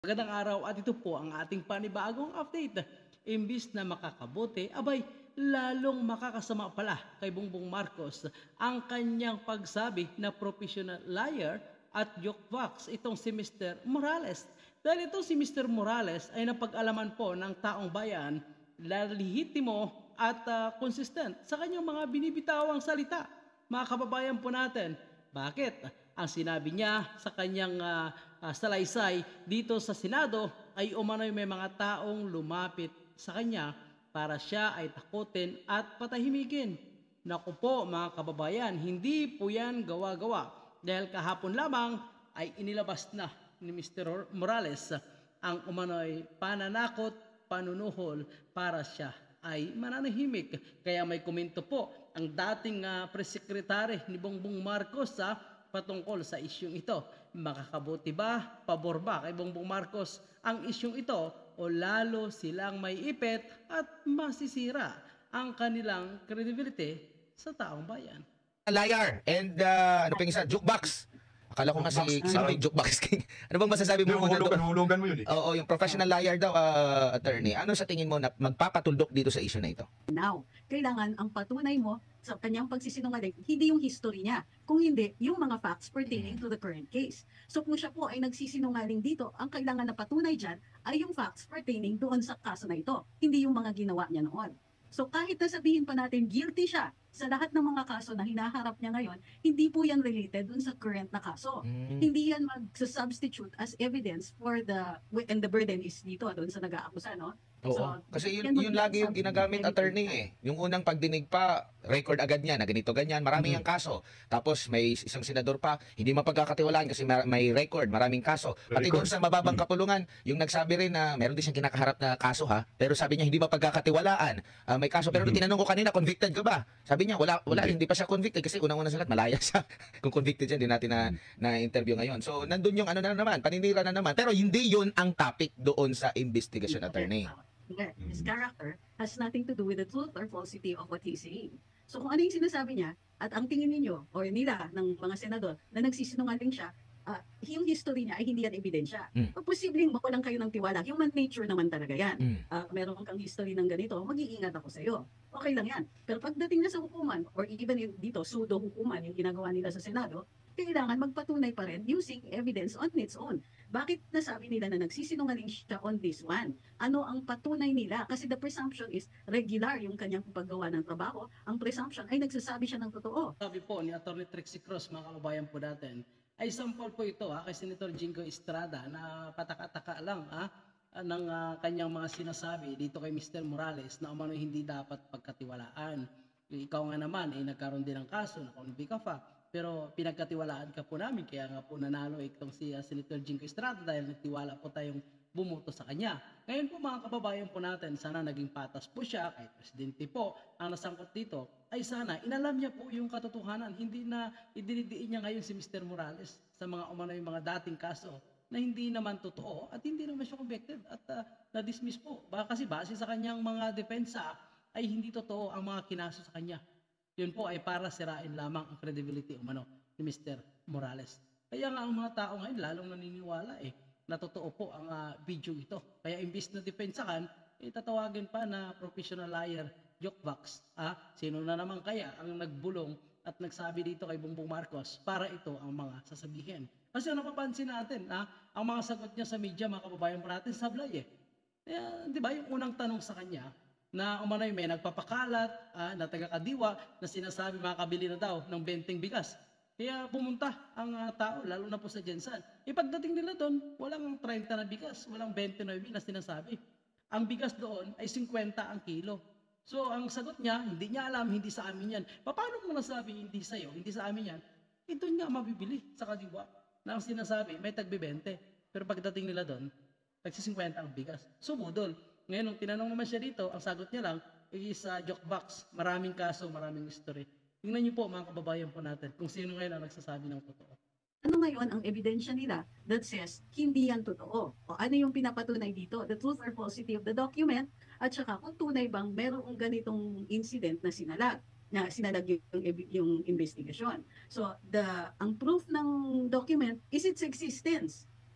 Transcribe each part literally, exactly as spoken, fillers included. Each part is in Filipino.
Magandang araw at ito po ang ating panibagong update. Imbis na makakabuti, abay, lalong makakasama pala kay Bongbong Marcos ang kanyang pagsabi na professional liar at jokebox itong si Mister Morales. Dahil itong si Mister Morales ay napag-alaman po ng taong bayan, lalihitimo at ah, consistent sa kanyang mga binibitawang salita. Mga kababayan po natin, bakit? Ang sinabi niya sa kanyang ah, ah, salaysay dito sa Senado ay umano'y may mga taong lumapit sa kanya para siya ay takutin at patahimikin. Naku po mga kababayan, hindi po yan gawa-gawa dahil kahapon lamang ay inilabas na ni Mister Morales ang umano'y pananakot, panunuhol para siya ay mananahimik. Kaya may komento po ang dating uh, press secretary ni Bongbong Marcos sa patungkol sa isyung ito. Makakabuti ba, pabor ba kay Bongbong Marcos ang isyung ito o lalo silang may ipit at masisira ang kanilang credibility sa taong bayan? Liar and uh, ano pa yung isa? Jukebox. Akala ko nga si Jukebox. sino ba yung Jukebox King? Ano bang masasabi mo Yung muna hulugan, doon? hulugan mo yun eh. Oo, yung professional liar daw, uh, attorney. Ano sa tingin mo na magpapatuldok dito sa issue na ito? Now, kailangan ang patunay mo sa kanyang pagsisinungaling, hindi yung history niya, kung hindi, yung mga facts pertaining to the current case. So kung siya po ay nagsisinungaling dito, ang kailangan na patunay dyan ay yung facts pertaining doon sa kaso na ito, hindi yung mga ginawa niya noon. So kahit na sabihin pa natin guilty siya sa lahat ng mga kaso na hinaharap niya ngayon, hindi po yan related dun sa current na kaso. Mm. Hindi yan mag-substitute as evidence for the, and the burden is dito, dun sa nag-aakusa, no? Oo. So, Kasi yun, yan yun mag- lagi yung ginagamit attorney eh. Yung unang pagdinig pa, record agad niya na ganito ganyan, maraming ang kaso. Tapos may isang senador pa, hindi mapagkakatiwalaan kasi ma- may record, maraming kaso. Pati Record. doon sa mababang kapulungan, yung nagsabi rin na meron din siyang kinakaharap na kaso ha, pero sabi niya hindi mapagkakatiwalaan. Ah, may kaso pero nung tinanong ko kanina, convicted ka ba? Sabi niya wala wala Hindi. hindi pa siya convicted kasi unang-una sa lahat malaya siya. Kung convicted siya, hindi natin na na interview ngayon. So nandun yung ano na naman, paninira na naman. Pero hindi yun ang topic doon sa investigation attorney. Okay. His character has nothing to do with the truth or falsity of what he's saying. So kung ano yung sinasabi niya, at ang tingin ninyo, or nila, ng mga senador, na nagsisinungaling siya, ah, yung history niya ay hindi yan ebidensya. Mm. O posibleng mawalan kayo ng tiwala. Human nature naman talaga yan. Mm. Ah, meron kang history ng ganito, mag-iingat ako sa iyo. Okay lang yan. Pero pagdating na sa hukuman, or even in, dito, pseudo-hukuman, yung ginagawa nila sa Senado, kailangan magpatunay pa rin using evidence on its own. Bakit nasabi nila na nagsisinungaling siya on this one? Ano ang patunay nila? Kasi the presumption is regular yung kanyang paggawa ng trabaho. Ang presumption ay nagsasabi siya ng totoo. Sabi po ni Atty. Trixie Cruz, mga kababayan po natin, ay sample po ito ha, kay Senator Jingo Estrada na pataka-taka lang ha, ng ah, kanyang mga sinasabi dito kay Mister Morales na umano hindi dapat pagkatiwalaan. Ikaw nga naman, eh, nagkaroon din ng kaso, nakonbi ka pa, pero pinagkatiwalaan ka po namin, kaya nga po nanalo itong si uh, Senator Jingo Estrada dahil nagtiwala po tayong bumuto sa kanya. Ngayon po mga kababayan po natin, sana naging patas po siya, kahit presidente po ang nasangkot dito, ay sana inalam niya po yung katotohanan, hindi na idinidiin niya ngayon si Mister Morales sa mga umano yung mga dating kaso na hindi naman totoo at hindi naman siya convicted at uh, na-dismiss po. Baka kasi base sa kanyang mga depensa ay hindi totoo ang mga kinaso sa kanya. Yun po ay para sirain lamang ang credibility umano ni Mister Morales. Kaya nga ang mga tao ngayon lalong naniniwala eh na totoo po ang uh, video ito. Kaya imbis na depensahan, eh, tatawagin pa na professional liar, jokebox. Ah, sino na naman kaya ang nagbulong at nagsabi dito kay Bongbong Marcos para ito ang mga sasabihin. Kasi ano napapansin natin, ah, ang mga sagot niya sa media, mga kababayan po natin, sablay eh. Kaya, di ba, yung unang tanong sa kanya, na umano'y may nagpapakalat, ah, na taga-Kadiwa, na sinasabi makakabili na daw ng benteng bigas. Kaya pumunta ang uh, tao, lalo na po sa Jensan. Ipagdating nila doon, walang thirty na bigas, walang twenty-nine na sinasabi. Ang bigas doon ay fifty ang kilo. So ang sagot niya, hindi niya alam, hindi sa amin yan. Paano mo nasabi hindi sa'yo, hindi sa amin yan? Eh doon nga mabibili sa Kadiwa. Na ang sinasabi, may tagbe-twenty. Pero pagdating nila doon, nagsi-fifty ang bigas. Sumudol. Ngayon, nung tinanong naman siya dito, ang sagot niya lang is uh, jokebox. Maraming kaso, maraming history. Tingnan niyo po mga kababayan po natin kung sino ngayon ang nagsasabi ng totoo. Ano ngayon ang ebidensya nila that says hindi yan totoo? O ano yung pinapatunay dito? The truth or falsity of the document at saka kung tunay bang merong ganitong incident na sinalag na sinalag yung, yung investigation. So the ang proof ng document is its existence.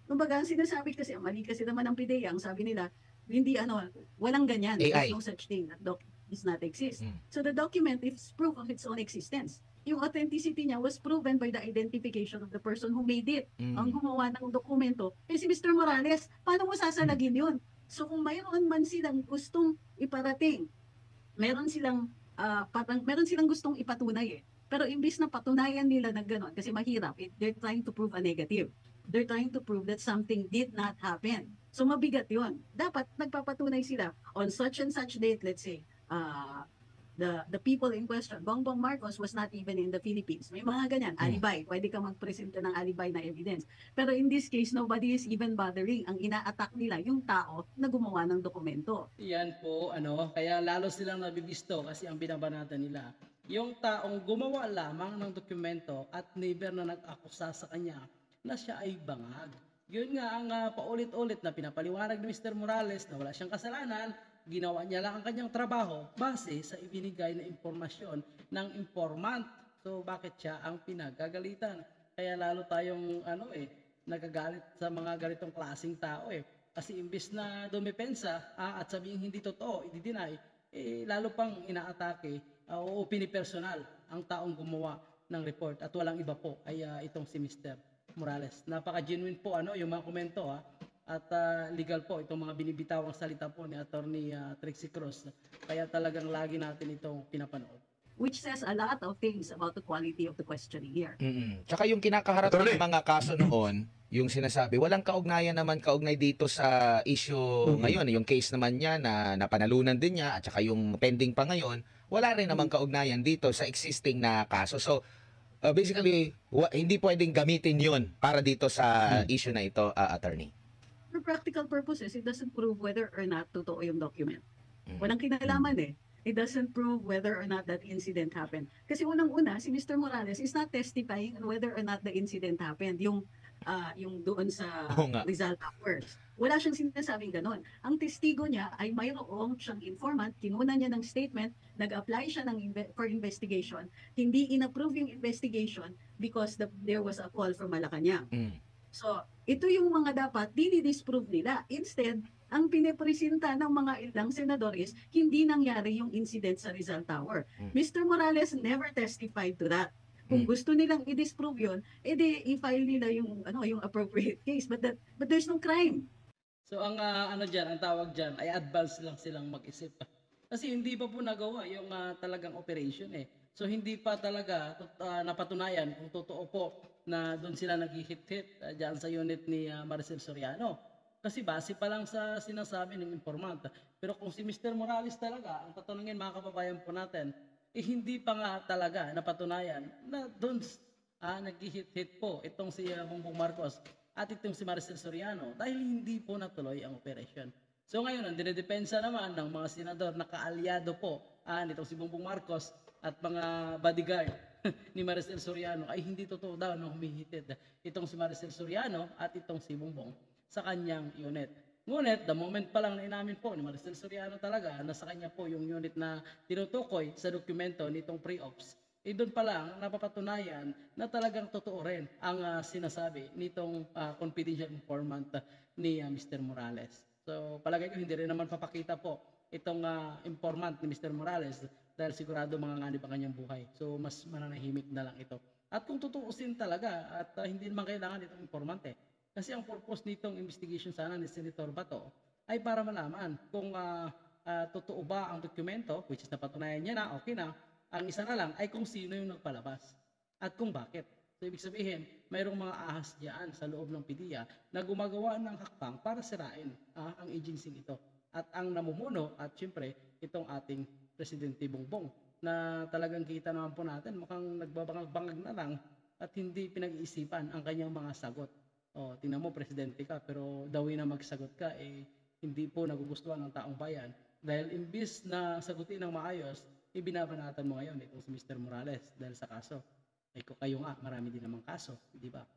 Kumbaga, ang sinasabi kasi, mali kasi naman ng P D E A, ang sabi nila, hindi ano, walang ganyan. A I. There's no such thing. That doc does not exist. Mm. So the document is proof of its own existence. Yung authenticity niya was proven by the identification of the person who made it. Mm. Ang gumawa ng dokumento, eh si Mister Morales, paano mo sasalagin yun? So kung mayroon man silang gustong iparating, meron silang, ah, parang, meron silang gustong ipatunay eh. Pero imbis na patunayan nila na gano'n, kasi mahirap, eh, they're trying to prove a negative. They're trying to prove that something did not happen. So mabigat yun. Dapat nagpapatunay sila on such and such date, let's say, uh, the the people in question, Bongbong Marcos was not even in the Philippines. May mga ganyan, Hmm. alibi. Pwede ka magpresenta ng alibi na evidence. Pero in this case, nobody is even bothering. Ang ina-attack nila, yung tao na gumawa ng dokumento. Yan po, ano, kaya lalo silang nabibisto kasi ang binabanatan nila, yung taong gumawa lamang ng dokumento at never na nag-akusa sa kanya na siya ay bangag. Yun nga ang ah, paulit-ulit na pinapaliwanag ni Mister Morales na wala siyang kasalanan, ginawa niya lang ang kanyang trabaho base sa ibinigay na impormasyon ng informant. So bakit siya ang pinagagalitan? Kaya lalo tayong ano eh, nagagalit sa mga ganitong klaseng tao eh. Kasi imbis na dumepensa ah, at sabihin hindi totoo, i-deny, eh, lalo pang inaatake uh, o pinipersonal ang taong gumawa ng report at walang iba po ay uh, itong si Mister Morales. Napaka-genuine po ano yung mga komento ha. At uh, legal po itong mga binibitawang salita po ni Attorney uh, Trixie Cruz. Kaya talagang lagi natin itong pinapanood. Which says a lot of things about the quality of the questioning here. Mm-mm. Tsaka yung kinakaharap Attorney. ng mga kaso noon, yung sinasabi, walang kaugnayan naman kaugnay dito sa issue ngayon. Yung case naman niya na napanalunan din niya at saka yung pending pa ngayon, wala rin naman kaugnayan dito sa existing na kaso. So, uh, basically, wa- hindi pwedeng gamitin yun para dito sa issue na ito, uh, attorney. For practical purposes, it doesn't prove whether or not totoo yung document. Mm. Walang kinalaman eh. It doesn't prove whether or not that incident happened. Kasi unang-una, si Mister Morales is not testifying on whether or not the incident happened. Yung ah, yung doon sa Oo nga. Rizal Towers. Wala siyang sinasabing ganon. Ang testigo niya ay mayroong siyang informant, kinuna niya ng statement, nag-apply siya ng inve- for investigation, hindi inapprove yung investigation because the, there was a call from Malacanang. Mm. So, ito yung mga dapat dinidisprove nila. Instead, ang pinepresenta ng mga ilang senador is hindi nangyari yung incident sa Rizal Tower. Mm. Mister Morales never testified to that. Kung Mm. gusto nilang i-disprove yun, edi i-file nila yung ano yung appropriate case. But that but there's no crime. So ang ah, ano diyan, ang tawag diyan ay advance lang silang mag-isip. Kasi hindi pa po nagawa yung ah, talagang operation eh. So hindi pa talaga tot- ah, napatunayan kung totoo po na doon sila nag-hit-hit uh, diyan sa unit ni ah, Maricel Soriano. Kasi base pa lang sa sinasabi ng informant. Pero kung si Mister Morales talaga, ang tatanungin mga kababayan po natin, eh hindi pa nga talaga napatunayan na doon ah, nag-hit-hit po itong si ah, Bongbong Marcos at itong si Maricel Soriano dahil hindi po natuloy ang operation. So ngayon, ang dinedepensa naman ng mga senador na kaalyado po ah, nitong si Bongbong Marcos at mga bodyguard ni Maricel Soriano ay hindi totoo daw na humihitid itong si Maricel Soriano at itong si Bongbong sa kanyang unit. Ngunit, the moment pa lang na inamin po ni Maricel Soriano talaga na sa kanya po yung unit na tinutukoy sa dokumento nitong pre-ops, eh doon pa lang napapatunayan na talagang totoo rin ang ah, sinasabi nitong ah, confidential informant ah, ni ah, Mister Morales. So palagay ko hindi rin naman papakita po itong ah, informant ni Mister Morales dahil sigurado mga nganib ang kanyang buhay. So mas mananahimik na lang ito. At kung tutuusin talaga at ah, hindi naman kailangan itong informante, kasi ang purpose nitong investigation sana ni Senator Bato ay para malaman kung ah, ah, totoo ba ang dokumento, which is napatunayan niya na, okay na. Ang isa na lang ay kung sino yung nagpalabas at kung bakit. So ibig sabihin, mayroong mga ahas diyan sa loob ng P D E A na gumagawa ng hakbang para sirain ah, ang agency nito. At ang namumuno at syempre itong ating Presidente Bongbong na talagang kita naman po natin mukhang nagbabangag-bangag na lang at hindi pinag-iisipan ang kanyang mga sagot. O, tingnan mo, presidente ka, pero dawi na magsagot ka, eh, hindi po nagugustuhan ng taong bayan. Dahil imbis na sagutin ng maayos, ibinabanatan mo ngayon itong si Mister Morales dahil sa kaso. Ay ko kayo nga, marami din namang kaso, di ba?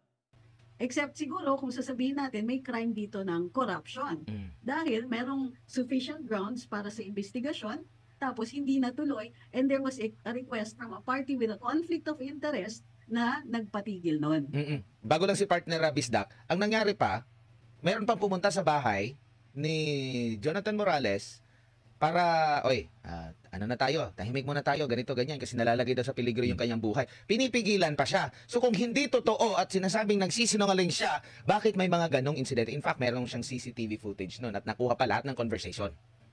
Except siguro kung sasabihin natin may crime dito ng corruption. Mm. Dahil merong sufficient grounds para sa investigasyon, tapos hindi natuloy, and there was a, a request from a party with a conflict of interest na nagpatigil nun. Mm-mm. Bago lang si partner Rabisdak, ang nangyari pa, meron pang pumunta sa bahay ni Jonathan Morales para, oy, ah, ano na tayo, tahimik muna tayo, ganito, ganyan, kasi nalalagay daw sa peligro yung kanyang buhay. Pinipigilan pa siya. So kung hindi totoo at sinasabing nagsisinungaling siya, bakit may mga ganong insidente? In fact, meron siyang C C T V footage noon at nakuha pa lahat ng conversation.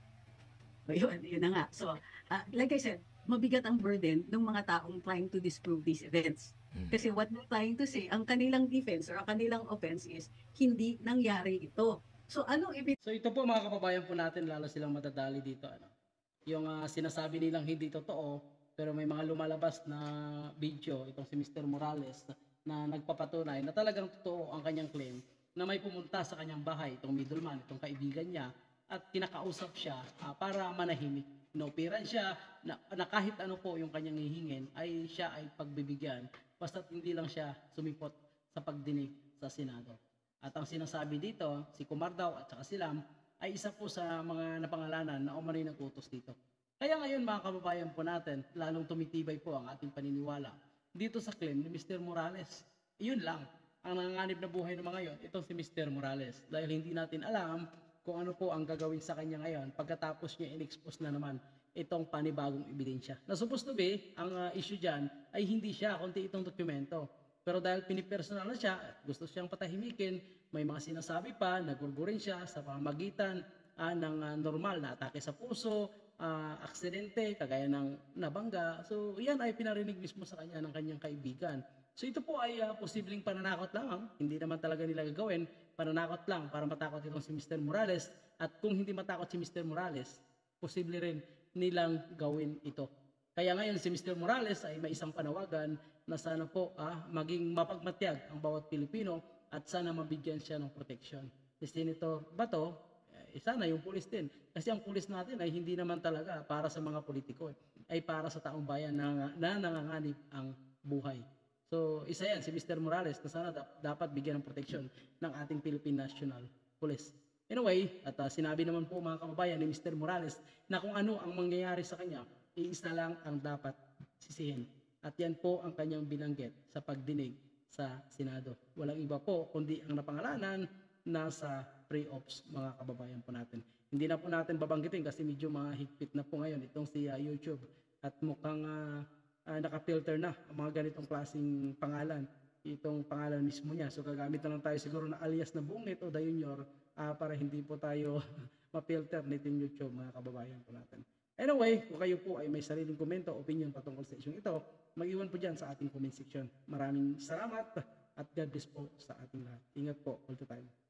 Yun, yun na nga. So, ah, like I said, mabigat ang burden ng mga taong trying to disprove these events. Hmm. Kasi what they're trying to say, ang kanilang defense or ang kanilang offense is, hindi nangyari ito. So, anong ibig So ito po mga kababayan po natin, lalo silang madadali dito. Ano? Yung ah, sinasabi nilang hindi totoo, pero may mga lumalabas na video, itong si mister Morales, na nagpapatunay na talagang totoo ang kanyang claim na may pumunta sa kanyang bahay, itong middleman, itong kaibigan niya, at kinakausap siya ah, para manahimik. Inoperan siya na, na kahit ano po yung kanyang hihingin ay siya ay pagbibigyan basta't hindi lang siya sumipot sa pagdinig sa Senado. At ang sinasabi dito, si Kumar daw at saka si Lam ay isa po sa mga napangalanan na umano'y nag-utos dito. Kaya ngayon mga kababayan po natin, lalong tumitibay po ang ating paniniwala dito sa claim ni mister Morales. Iyon lang, ang nanganganib na buhay ng mga yon, itong si mister Morales. Dahil hindi natin alam kung ano po ang gagawin sa kanya ngayon pagkatapos niya in-expose na naman itong panibagong ebidensya. Na supposed to be, ang uh, issue dyan ay hindi siya, kundi itong dokumento. Pero dahil pinipersonal na siya, gusto siyang patahimikin, may mga sinasabi pa, nagurgurin siya sa pamamagitan uh, ng uh, normal na atake sa puso, uh, aksidente, kagaya ng nabangga. So yan ay pinarinig mismo sa kanya ng kanyang kaibigan. So ito po ay uh, posibleng pananakot lamang, hindi naman talaga nila gagawin, pananakot lang para matakot itong si mister Morales. At kung hindi matakot si mister Morales, posible rin nilang gawin ito. Kaya ngayon si mister Morales ay may isang panawagan na sana po ah, maging mapagmatyag ang bawat Pilipino at sana mabigyan siya ng protection. Si Senator Bato, eh, sana yung pulis din. Kasi ang pulis natin ay hindi naman talaga para sa mga politiko, ay para sa taong bayan na, na nanganganib ang buhay. So isa yan si mister Morales na sana da- dapat bigyan ng protection ng ating Philippine National Police. Anyway, at uh, sinabi naman po mga kababayan ni mister Morales na kung ano ang mangyayari sa kanya, iisa lang ang dapat sisihin. At yan po ang kanyang binanggit sa pagdinig sa Senado. Walang iba po kundi ang napangalanan nasa pre-ops mga kababayan po natin. Hindi na po natin babanggitin kasi medyo mahigpit na po ngayon itong si uh, YouTube at mukhang uh, uh, nakapilter na ang mga ganitong klaseng pangalan. Itong pangalan mismo niya. So gagamit na lang tayo siguro na alias na Bungit o Dayunyor uh, para hindi po tayo ma-filter nitong YouTube mga kababayan po natin. Anyway, kung kayo po ay may sariling komento, opinion patungkol sa isyong ito, mag-iwan po dyan sa ating comment section. Maraming salamat at God bless po sa ating lahat. Ingat po all the time.